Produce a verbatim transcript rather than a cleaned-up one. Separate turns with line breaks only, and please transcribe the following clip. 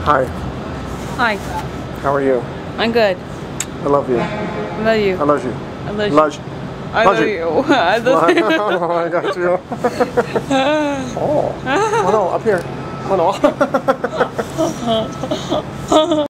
Hi.
Hi.
How are you?
I'm good.
I love you.
I love you.
I love you.
I love you.
Love.
I love you. I love you.
Oh, I got you. Oh. Oh no, up here. Oh no.